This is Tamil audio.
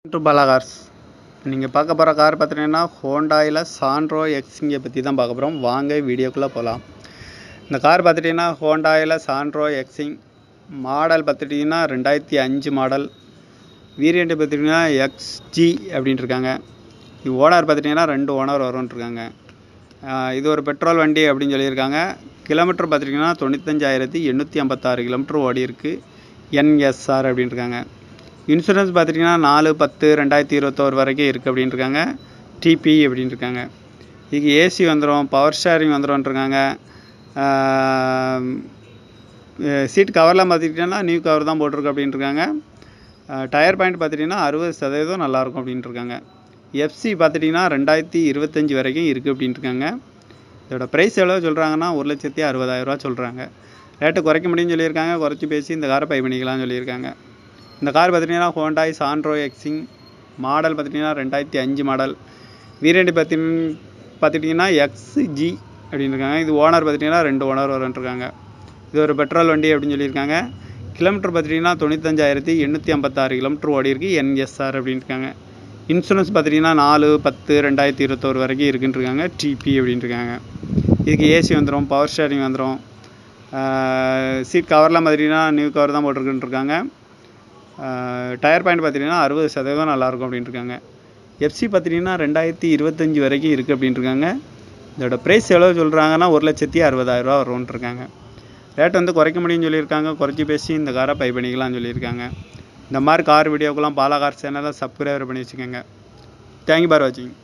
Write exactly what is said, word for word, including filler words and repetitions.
to Bala Cars. நீங்க பார்க்க போற கார் பார்த்தீங்கன்னா Hyundaiல Santo Xing பத்தி தான் பார்க்க போறோம். வாங்க வீடியோக்குள்ள போலாம். இந்த கார் பார்த்துட்டீங்கன்னா Hyundaiல Santo Xing மாடல் பார்த்துட்டீங்கன்னா ரெண்டாயிரத்து ஐந்து மாடல். வேரியன்ட் பார்த்துட்டீங்கன்னா X G அப்படினு இருக்காங்க. இது ஓனர் பார்த்துட்டீங்கன்னா ரெண்டு ஓனர் வரும்னு இருக்காங்க. இது ஒரு பெட்ரோல் வண்டி அப்படினு சொல்லி இருக்காங்க. கிலோமீட்டர் பார்த்துட்டீங்கன்னா தொண்ணூற்று ஐந்தாயிரத்து எண்ணூற்று ஐம்பத்தி ஆறு கிலோமீட்டர் ஓடி இருக்கு. N S R அப்படினு இருக்காங்க. இன்சூரன்ஸ் பார்த்துட்டீங்கன்னா நாலு பத்து ரெண்டாயிரத்து இருபத்தொன்று வரைக்கும் இருக்குது அப்படின்னு இருக்காங்க. T P அப்படின்னு இருக்காங்க. இதுக்கு ஏசி வந்துடும், பவர் ஷேரிங் வந்துடும் இருக்காங்க. சீட் கவர்லாம் பார்த்துக்கிட்டிங்கன்னா நியூ கவர் தான் போட்டிருக்கு அப்படின்னு இருக்காங்க. டயர் பாயிண்ட் பார்த்துட்டிங்கன்னா அறுபது சதவீதம் நல்லாயிருக்கும் அப்படின்ட்டு இருக்காங்க. எஃப்சி பார்த்துட்டிங்கன்னா ரெண்டாயிரத்தி இருபத்தஞ்சி வரைக்கும் இருக்குது அப்படின்ட்டு இருக்காங்க. இதோட ப்ரைஸ் எவ்வளோ சொல்கிறாங்கன்னா ஒரு லட்சத்தி அறுபதாயிரரூவா சொல்கிறாங்க. ரேட்டு குறைக்க முடியும்னு சொல்லியிருக்காங்க. குறைச்சி பேசி இந்த காரை பை பண்ணிக்கலாம்னு சொல்லியிருக்காங்க. இந்த கார் பார்த்துட்டிங்கன்னா Hyundai Santo Xing மாடல் பார்த்துட்டிங்கன்னா ரெண்டாயிரத்தி ஐந்து மாடல். வேரியன்ட் பார்த்தி பார்த்துட்டிங்கன்னா X G அப்படின்னு இருக்காங்க. இது ஓனர் பார்த்துட்டிங்கன்னா ரெண்டு ஓனர் வரும்ன்ட்ருக்காங்க. இது ஒரு பெட்ரோல் வண்டி அப்படின்னு சொல்லியிருக்காங்க. கிலோமீட்டர் பார்த்துட்டிங்கன்னா தொண்ணூத்தஞ்சாயிரத்தி எண்ணூற்றி ஐம்பத்தாறு கிலோமீட்டர் ஓடி இருக்குது. N S R அப்படின்னு இருக்காங்க. இன்சூரன்ஸ் பார்த்துட்டிங்கன்னா நாலு பத்து ரெண்டாயிரத்தி இருபத்தொரு வரைக்கும் இருக்குன்னு இருக்காங்க. T P அப்படின்னு இருக்காங்க. இதுக்கு ஏசி வந்துடும், பவர் ஷேரிங் வந்துடும். சீட் கவர்லாம் பார்த்துட்டிங்கன்னா நியூ கவர் தான் போட்டிருக்குன்னு இருக்காங்க. டயர் பாயிண்ட் பார்த்திங்கன்னா அறுபது சதவீதம் நல்லாயிருக்கும் அப்படின்ட்டு இருக்காங்க. எஃப்சி பார்த்திங்கன்னா ரெண்டாயிரத்தி இருபத்தஞ்சி வரைக்கும் இருக்குது அப்படின்ட்டு இருக்காங்க. இதோட ப்ரைஸ் எவ்வளோ சொல்கிறாங்கன்னா ஒரு லட்சத்தி அறுபதாயிரரூவா வரும்னு இருக்காங்க. ரேட் வந்து குறைக்க முடியும்னு சொல்லியிருக்காங்க. குறைச்சி பேசி இந்த காரை பை பண்ணிக்கலாம்னு சொல்லியிருக்காங்க. இந்த மாதிரி கார் வீடியோக்கெல்லாம் பாலா கார் சேனலை சப்ஸ்கிரைபர் பண்ணி வச்சுக்கோங்க. தேங்க்யூ ஃபார் வாட்சிங்.